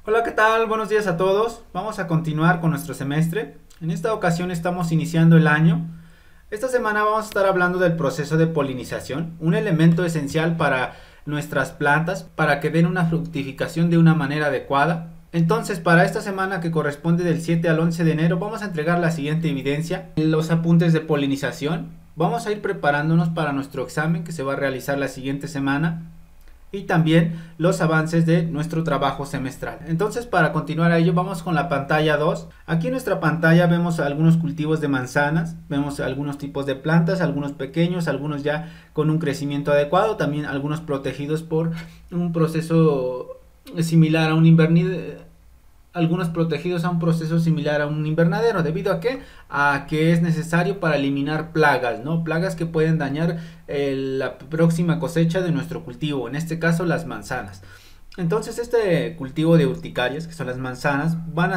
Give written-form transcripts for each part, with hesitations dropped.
Hola, ¿qué tal? Buenos días a todos. Vamos a continuar con nuestro semestre. En esta ocasión estamos iniciando el año. Esta semana vamos a estar hablando del proceso de polinización, un elemento esencial para nuestras plantas para que den una fructificación de una manera adecuada. Entonces, para esta semana que corresponde del 7 al 11 de enero, vamos a entregar la siguiente evidencia, los apuntes de polinización. Vamos a ir preparándonos para nuestro examen que se va a realizar la siguiente semana y también los avances de nuestro trabajo semestral. Entonces, para continuar a ello, vamos con la pantalla 2. Aquí en nuestra pantalla vemos algunos cultivos de manzanas, vemos algunos tipos de plantas, algunos pequeños, algunos ya con un crecimiento adecuado, también algunos protegidos por un proceso similar a un invernadero, algunos protegidos a un proceso similar a un invernadero. ¿Debido a qué? A que es necesario para eliminar plagas, ¿no? Plagas que pueden dañar la próxima cosecha de nuestro cultivo, en este caso las manzanas. Entonces este cultivo de urticarias, que son las manzanas,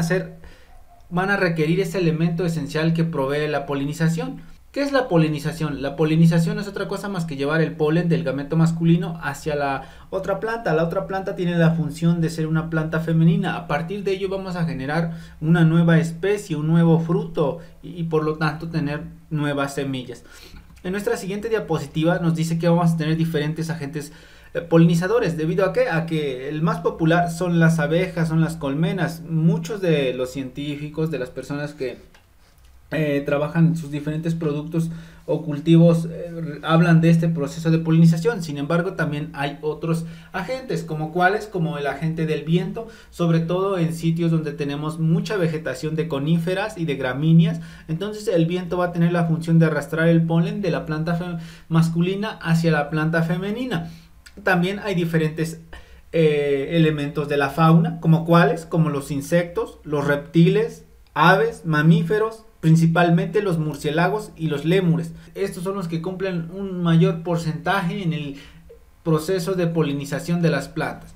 van a requerir ese elemento esencial que provee la polinización. ¿Qué es la polinización? La polinización es otra cosa más que llevar el polen del gameto masculino hacia la otra planta. La otra planta tiene la función de ser una planta femenina. A partir de ello vamos a generar una nueva especie, un nuevo fruto y por lo tanto tener nuevas semillas. En nuestra siguiente diapositiva nos dice que vamos a tener diferentes agentes polinizadores. ¿Debido a qué? A que el más popular son las abejas, son las colmenas. Muchos de los científicos, de las personas que trabajan sus diferentes productos o cultivos, hablan de este proceso de polinización. Sin embargo, también hay otros agentes, como cuáles, como el agente del viento, sobre todo en sitios donde tenemos mucha vegetación de coníferas y de gramíneas. Entonces el viento va a tener la función de arrastrar el polen de la planta masculina hacia la planta femenina. También hay diferentes elementos de la fauna, como cuáles, como los insectos, los reptiles, aves, mamíferos, principalmente los murciélagos y los lémures. Estos son los que cumplen un mayor porcentaje en el proceso de polinización de las plantas.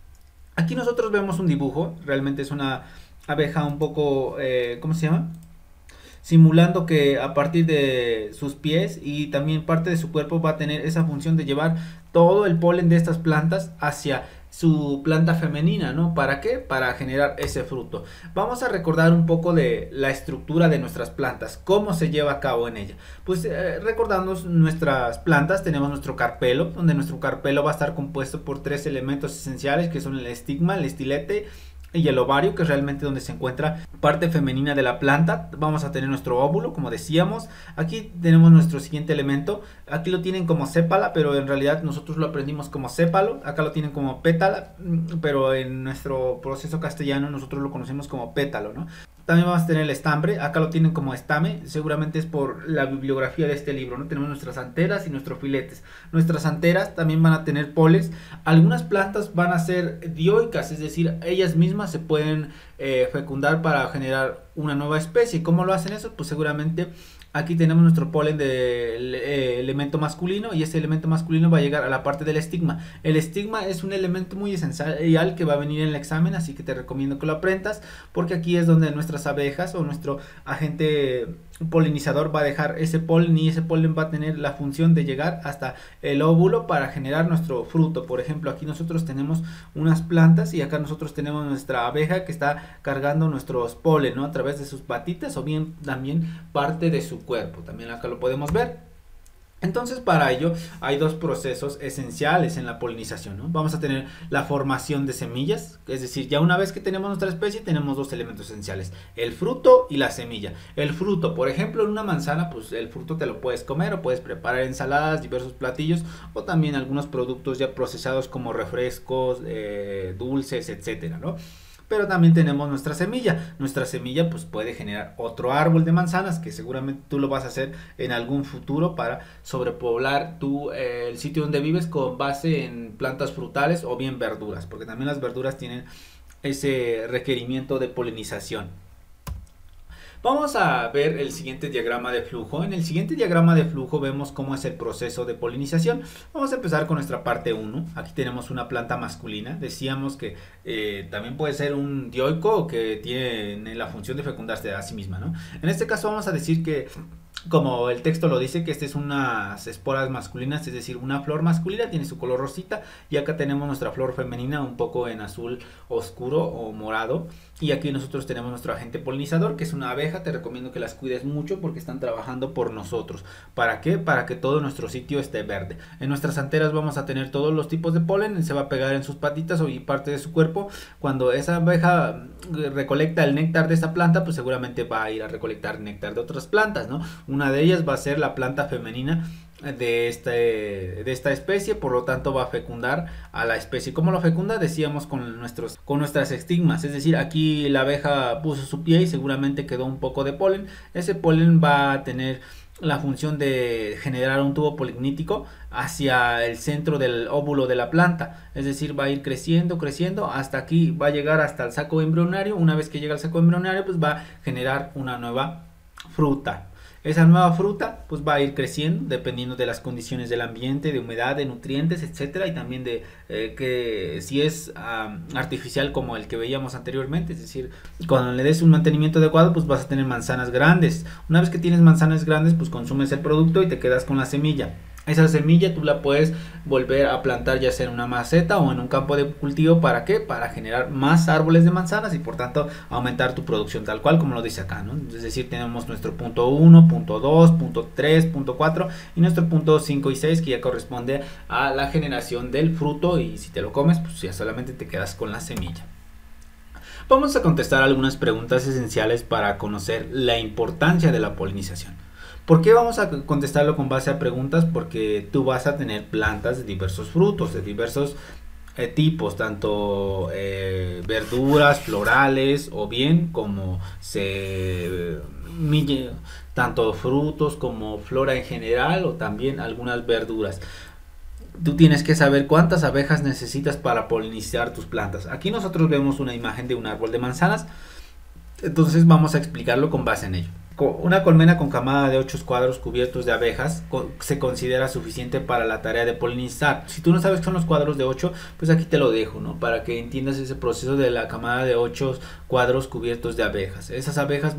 Aquí nosotros vemos un dibujo, realmente es una abeja un poco, ¿cómo se llama? Simulando que a partir de sus pies y también parte de su cuerpo va a tener esa función de llevar todo el polen de estas plantas hacia su planta femenina, ¿no? ¿Para qué? Para generar ese fruto. Vamos a recordar un poco de la estructura de nuestras plantas, cómo se lleva a cabo en ella. Pues recordando nuestras plantas, tenemos nuestro carpelo, donde nuestro carpelo va a estar compuesto por tres elementos esenciales que son el estigma, el estilete y el ovario, que es realmente donde se encuentra parte femenina de la planta. Vamos a tener nuestro óvulo, como decíamos. Aquí tenemos nuestro siguiente elemento. Aquí lo tienen como sépala, pero en realidad nosotros lo aprendimos como sépalo. Acá lo tienen como pétala, pero en nuestro proceso castellano nosotros lo conocemos como pétalo, ¿no? También vamos a tener el estambre, acá lo tienen como estame, seguramente es por la bibliografía de este libro, ¿no? Tenemos nuestras anteras y nuestros filetes. Nuestras anteras también van a tener poles. Algunas plantas van a ser dioicas, es decir, ellas mismas se pueden fecundar para generar una nueva especie. ¿Cómo lo hacen eso? Pues seguramente aquí tenemos nuestro polen del elemento masculino y ese elemento masculino va a llegar a la parte del estigma. El estigma es un elemento muy esencial que va a venir en el examen, así que te recomiendo que lo aprendas porque aquí es donde nuestras abejas o nuestro agente polinizador va a dejar ese polen y ese polen va a tener la función de llegar hasta el óvulo para generar nuestro fruto. Por ejemplo, aquí nosotros tenemos unas plantas y acá nosotros tenemos nuestra abeja que está cargando nuestros polen, ¿no? A través de sus patitas o bien también parte de su cuerpo. También acá lo podemos ver. Entonces, para ello hay dos procesos esenciales en la polinización, ¿no? Vamos a tener la formación de semillas, es decir, ya una vez que tenemos nuestra especie tenemos dos elementos esenciales, el fruto y la semilla. El fruto, por ejemplo, en una manzana, pues el fruto te lo puedes comer o puedes preparar ensaladas, diversos platillos o también algunos productos ya procesados como refrescos, dulces, etcétera, ¿no? Pero también tenemos nuestra semilla. Nuestra semilla pues puede generar otro árbol de manzanas que seguramente tú lo vas a hacer en algún futuro para sobrepoblar el sitio donde vives con base en plantas frutales o bien verduras, porque también las verduras tienen ese requerimiento de polinización. Vamos a ver el siguiente diagrama de flujo. En el siguiente diagrama de flujo vemos cómo es el proceso de polinización. Vamos a empezar con nuestra parte 1. Aquí tenemos una planta masculina. Decíamos que también puede ser un dioico que tiene la función de fecundarse a sí misma, ¿no? En este caso vamos a decir que como el texto lo dice, que este es unas esporas masculinas, es decir, una flor masculina tiene su color rosita, y acá tenemos nuestra flor femenina un poco en azul oscuro o morado, y aquí nosotros tenemos nuestro agente polinizador, que es una abeja. Te recomiendo que las cuides mucho porque están trabajando por nosotros. ¿Para qué? Para que todo nuestro sitio esté verde. En nuestras anteras vamos a tener todos los tipos de polen, se va a pegar en sus patitas y parte de su cuerpo. Cuando esa abeja recolecta el néctar de esta planta, pues seguramente va a ir a recolectar néctar de otras plantas, ¿no? Una de ellas va a ser la planta femenina de esta especie, por lo tanto va a fecundar a la especie. ¿Cómo lo fecunda? Decíamos con nuestras estigmas, es decir, aquí la abeja puso su pie y seguramente quedó un poco de polen. Ese polen va a tener la función de generar un tubo polignítico hacia el centro del óvulo de la planta, es decir, va a ir creciendo hasta aquí, va a llegar hasta el saco embrionario. Una vez que llega al saco embrionario, pues va a generar una nueva fruta. Esa nueva fruta pues va a ir creciendo dependiendo de las condiciones del ambiente, de humedad, de nutrientes, etcétera, y también de que si es artificial como el que veíamos anteriormente, es decir, cuando le des un mantenimiento adecuado pues vas a tener manzanas grandes. Una vez que tienes manzanas grandes pues consumes el producto y te quedas con la semilla. Esa semilla tú la puedes volver a plantar ya sea en una maceta o en un campo de cultivo. ¿Para qué? Para generar más árboles de manzanas y por tanto aumentar tu producción tal cual como lo dice acá, ¿no? Es decir, tenemos nuestro punto 1, punto 2, punto 3, punto 4 y nuestro punto 5 y 6 que ya corresponde a la generación del fruto, y si te lo comes pues ya solamente te quedas con la semilla. Vamos a contestar algunas preguntas esenciales para conocer la importancia de la polinización. ¿Por qué vamos a contestarlo con base a preguntas? Porque tú vas a tener plantas de diversos frutos, de diversos tipos, tanto verduras, florales o bien como tanto frutos como flora en general o también algunas verduras. Tú tienes que saber cuántas abejas necesitas para polinizar tus plantas. Aquí nosotros vemos una imagen de un árbol de manzanas, entonces vamos a explicarlo con base en ello. Una colmena con camada de 8 cuadros cubiertos de abejas se considera suficiente para la tarea de polinizar. Si tú no sabes qué son los cuadros de 8, pues aquí te lo dejo, ¿no? Para que entiendas ese proceso de la camada de 8 cuadros cubiertos de abejas. Esas abejas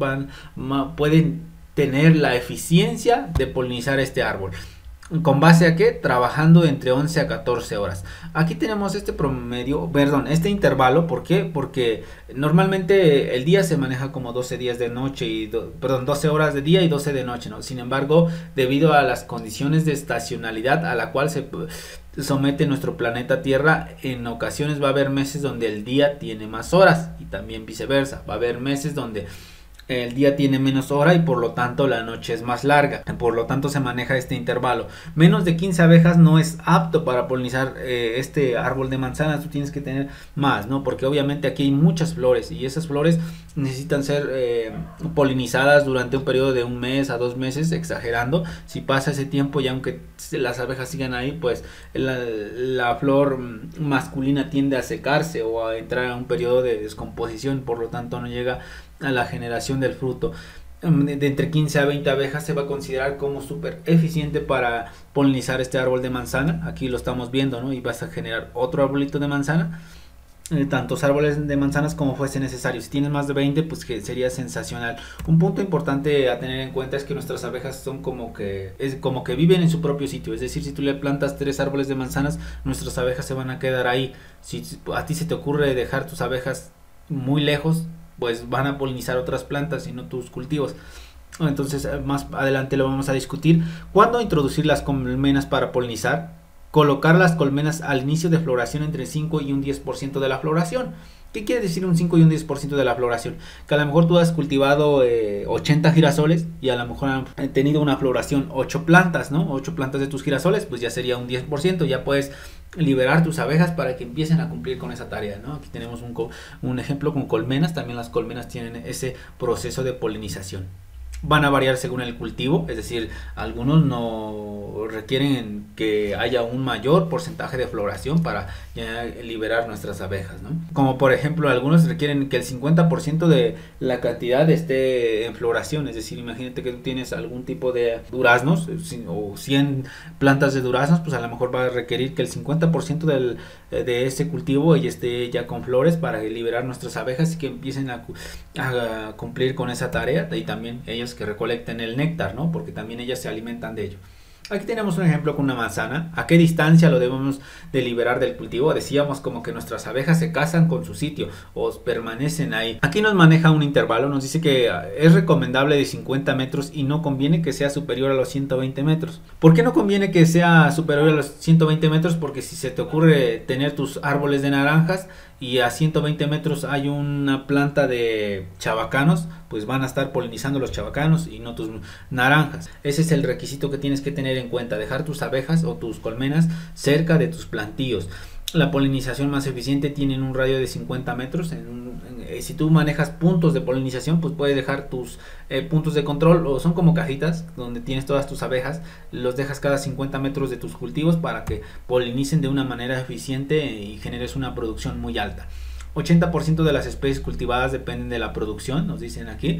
pueden tener la eficiencia de polinizar este árbol. ¿Con base a qué? Trabajando entre 11 a 14 horas. Aquí tenemos este este intervalo. ¿Por qué? Porque normalmente el día se maneja como 12 días de noche 12 horas de día y 12 de noche, ¿no? Sin embargo, debido a las condiciones de estacionalidad a la cual se somete nuestro planeta Tierra, en ocasiones va a haber meses donde el día tiene más horas y también viceversa. Va a haber meses donde el día tiene menos hora y por lo tanto la noche es más larga, por lo tanto se maneja este intervalo. Menos de 15 abejas no es apto para polinizar este árbol de manzanas. Tú tienes que tener más, ¿no? Porque obviamente aquí hay muchas flores y esas flores necesitan ser polinizadas durante un periodo de 1 mes a 2 meses, exagerando. Si pasa ese tiempo y aunque las abejas sigan ahí, pues la flor masculina tiende a secarse o a entrar a un periodo de descomposición, por lo tanto no llega a la generación del fruto. De entre 15 a 20 abejas se va a considerar como súper eficiente para polinizar este árbol de manzana. Aquí lo estamos viendo, ¿no? Y vas a generar otro arbolito de manzana, tantos árboles de manzanas como fuese necesario. Si tienes más de 20, pues que sería sensacional. Un punto importante a tener en cuenta es que nuestras abejas son como que viven en su propio sitio. Es decir, si tú le plantas 3 árboles de manzanas, nuestras abejas se van a quedar ahí. Si a ti se te ocurre dejar tus abejas muy lejos, pues van a polinizar otras plantas y no tus cultivos. Entonces más adelante lo vamos a discutir. ¿Cuándo introducir las colmenas para polinizar? Colocar las colmenas al inicio de floración entre 5 y un 10% de la floración. ¿Qué quiere decir un 5 y un 10% de la floración? Que a lo mejor tú has cultivado 80 girasoles y a lo mejor han tenido una floración 8 plantas, ¿no? 8 plantas de tus girasoles, pues ya sería un 10%. Ya puedes liberar tus abejas para que empiecen a cumplir con esa tarea, ¿no? Aquí tenemos un ejemplo con colmenas. También las colmenas tienen ese proceso de polinización. Van a variar según el cultivo, es decir, algunos no requieren que haya un mayor porcentaje de floración para ya liberar nuestras abejas, ¿no? Como por ejemplo, algunos requieren que el 50% de la cantidad esté en floración, es decir, imagínate que tú tienes algún tipo de duraznos o 100 plantas de duraznos, pues a lo mejor va a requerir que el 50% de ese cultivo ya esté ya con flores para liberar nuestras abejas y que empiecen a cumplir con esa tarea, y también ellas que recolecten el néctar, ¿no? Porque también ellas se alimentan de ello. Aquí tenemos un ejemplo con una manzana. ¿A qué distancia lo debemos de liberar del cultivo? Decíamos como que nuestras abejas se casan con su sitio o permanecen ahí. Aquí nos maneja un intervalo, nos dice que es recomendable de 50 metros y no conviene que sea superior a los 120 metros. ¿Por qué no conviene que sea superior a los 120 metros? Porque si se te ocurre tener tus árboles de naranjas y a 120 metros hay una planta de chabacanos, pues van a estar polinizando los chabacanos y no tus naranjas. Ese es el requisito que tienes que tener en cuenta, dejar tus abejas o tus colmenas cerca de tus plantíos. La polinización más eficiente tiene un radio de 50 metros. Si tú manejas puntos de polinización, pues puedes dejar tus puntos de control, o son como cajitas donde tienes todas tus abejas, los dejas cada 50 metros de tus cultivos para que polinicen de una manera eficiente y generes una producción muy alta. 80% de las especies cultivadas dependen de la producción, nos dicen aquí,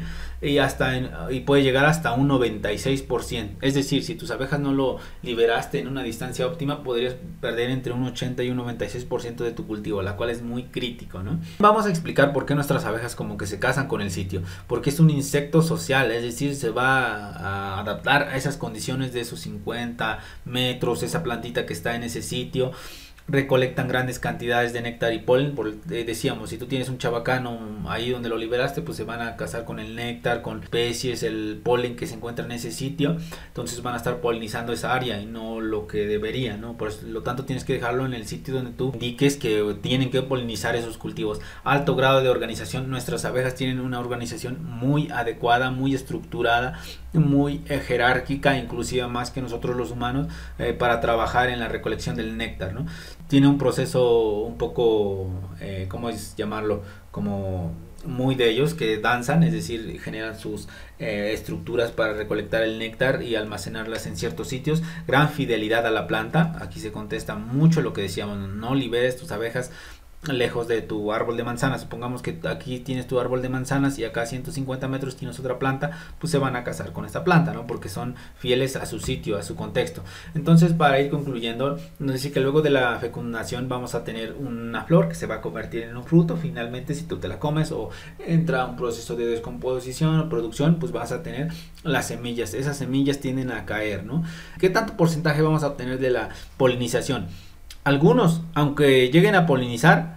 y puede llegar hasta un 96%. Es decir, si tus abejas no lo liberaste en una distancia óptima, podrías perder entre un 80 y un 96% de tu cultivo, la cual es muy crítico, ¿no? Vamos a explicar por qué nuestras abejas como que se casan con el sitio. Porque es un insecto social, es decir, se va a adaptar a esas condiciones de esos 50 metros, esa plantita que está en ese sitio. Recolectan grandes cantidades de néctar y polen. Decíamos, si tú tienes un chabacano ahí donde lo liberaste, pues se van a casar con el néctar, con especies, el polen que se encuentra en ese sitio, entonces van a estar polinizando esa área y no lo que debería, ¿no? Por lo tanto tienes que dejarlo en el sitio donde tú indiques que tienen que polinizar esos cultivos. Alto grado de organización. Nuestras abejas tienen una organización muy adecuada, muy estructurada, muy jerárquica, inclusive más que nosotros los humanos, para trabajar en la recolección del néctar, ¿no? Tiene un proceso un poco, ¿cómo es llamarlo? Como muy de ellos, que danzan, es decir, generan sus estructuras para recolectar el néctar y almacenarlas en ciertos sitios. Gran fidelidad a la planta. Aquí se contesta mucho lo que decíamos, no liberes tus abejas lejos de tu árbol de manzanas. Supongamos que aquí tienes tu árbol de manzanas y acá a 150 metros tienes otra planta, pues se van a casar con esta planta, ¿no? Porque son fieles a su sitio, a su contexto. Entonces, para ir concluyendo, nos dice que luego de la fecundación vamos a tener una flor que se va a convertir en un fruto. Finalmente, si tú te la comes o entra un proceso de descomposición o producción, pues vas a tener las semillas. Esas semillas tienden a caer, ¿no? ¿Qué tanto porcentaje vamos a obtener de la polinización? Algunos, aunque lleguen a polinizar,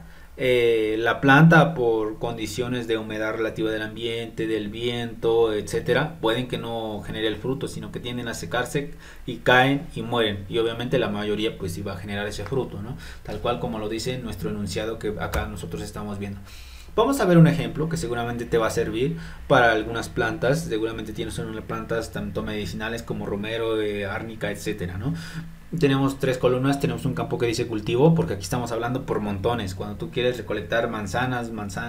la planta, por condiciones de humedad relativa del ambiente, del viento, etcétera, pueden que no genere el fruto, sino que tienden a secarse y caen y mueren. Y obviamente la mayoría pues iba a generar ese fruto, ¿no? Tal cual como lo dice nuestro enunciado que acá nosotros estamos viendo. Vamos a ver un ejemplo que seguramente te va a servir para algunas plantas. Seguramente tienes unas plantas tanto medicinales como romero, árnica, etcétera, ¿no? Tenemos 3 columnas, tenemos un campo que dice cultivo, porque aquí estamos hablando por montones. Cuando tú quieres recolectar manzanas,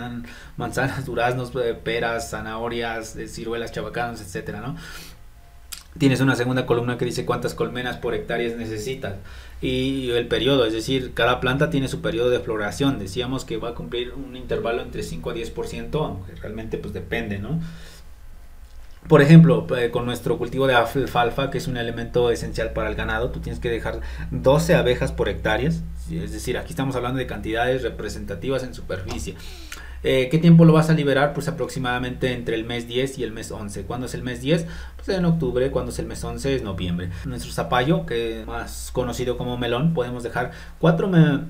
duraznos, peras, zanahorias, ciruelas, chabacanos, etcétera, ¿no? Tienes una segunda columna que dice cuántas colmenas por hectáreas necesitas y el periodo, es decir, cada planta tiene su periodo de floración. Decíamos que va a cumplir un intervalo entre 5 a 10%, aunque realmente pues depende, ¿no? Por ejemplo, con nuestro cultivo de alfalfa, que es un elemento esencial para el ganado, tú tienes que dejar 12 abejas por hectáreas, es decir, aquí estamos hablando de cantidades representativas en superficie. ¿Qué tiempo lo vas a liberar? Pues aproximadamente entre el mes 10 y el mes 11. ¿Cuándo es el mes 10? Pues en octubre. ¿Cuándo es el mes 11? Es noviembre. Nuestro zapallo, que es más conocido como melón, podemos dejar 4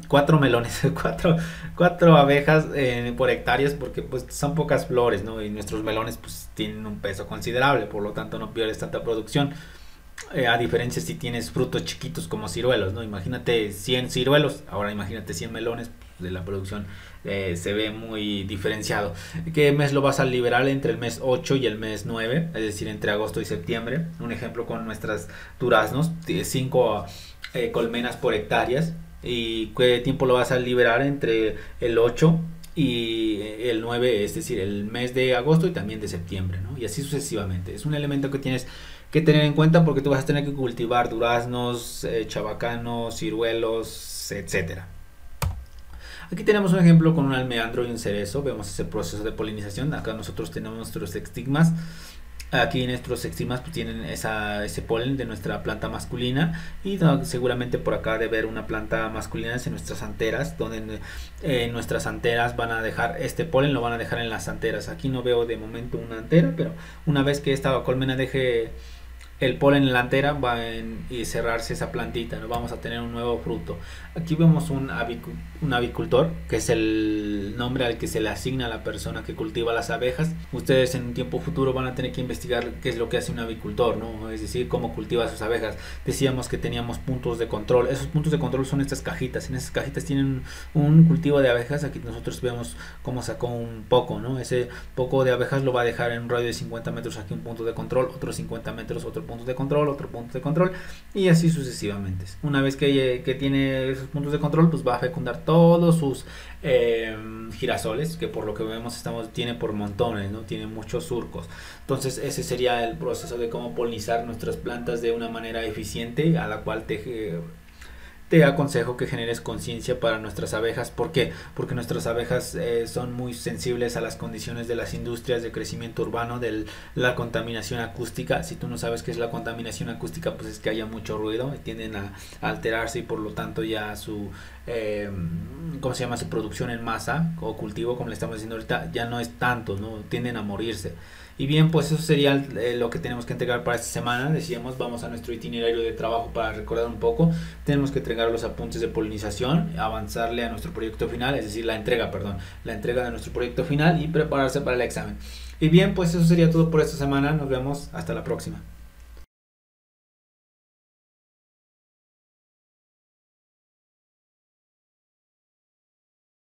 abejas por hectáreas, porque pues son pocas flores, ¿no? Y nuestros melones pues tienen un peso considerable, por lo tanto no pierdes tanta producción. A diferencia si tienes frutos chiquitos como ciruelos, ¿no? Imagínate 100 ciruelos, ahora imagínate 100 melones, de la producción se ve muy diferenciado. ¿Qué mes lo vas a liberar? Entre el mes 8 y el mes 9, es decir, entre agosto y septiembre. Un ejemplo con nuestras duraznos, 5 colmenas por hectáreas. ¿Y qué tiempo lo vas a liberar? Entre el 8 y el 9, es decir, el mes de agosto y también de septiembre, ¿no? Y así sucesivamente. Es un elemento que tienes que tener en cuenta porque tú vas a tener que cultivar duraznos, chabacanos, ciruelos, etcétera. Aquí tenemos un ejemplo con un almendro y un cerezo. Vemos ese proceso de polinización. Acá nosotros tenemos nuestros estigmas. Aquí nuestros estigmas pues tienen ese polen de nuestra planta masculina, y seguramente por acá de ver una planta masculina en nuestras anteras, donde nuestras anteras van a dejar este polen, lo van a dejar en las anteras. Aquí no veo de momento una antera, pero una vez que esta colmena deje el polen en la antera va y cerrarse esa plantita, ¿no? Vamos a tener un nuevo fruto. Aquí vemos un avicultor, que es el nombre al que se le asigna a la persona que cultiva las abejas. Ustedes en un tiempo futuro van a tener que investigar qué es lo que hace un avicultor, ¿no? Es decir, cómo cultiva sus abejas. Decíamos que teníamos puntos de control. Esos puntos de control son estas cajitas. En esas cajitas tienen un cultivo de abejas. Aquí nosotros vemos cómo sacó un poco, ¿no? Ese poco de abejas lo va a dejar en un radio de 50 metros aquí un punto de control, otros 50 metros otro punto de control, otro punto de control, y así sucesivamente. Una vez que tiene esos puntos de control, pues va a fecundar todos sus girasoles, que por lo que vemos tiene por montones, ¿no? Tiene muchos surcos. Entonces ese sería el proceso de cómo polinizar nuestras plantas de una manera eficiente, a la cual te aconsejo que generes conciencia para nuestras abejas. ¿Por qué? Porque nuestras abejas son muy sensibles a las condiciones de las industrias, de crecimiento urbano, de la contaminación acústica. Si tú no sabes qué es la contaminación acústica, pues es que haya mucho ruido, tienden a alterarse, y por lo tanto ya su ¿cómo se llama? Su producción en masa o cultivo, como le estamos diciendo ahorita, ya no es tanto, ¿no? Tienden a morirse. Y bien, pues eso sería lo que tenemos que entregar para esta semana. Decíamos, vamos a nuestro itinerario de trabajo para recordar un poco. Tenemos que entregar los apuntes de polinización, avanzarle a nuestro proyecto final, es decir, la entrega de nuestro proyecto final, y prepararse para el examen. Y bien, pues eso sería todo por esta semana. Nos vemos hasta la próxima.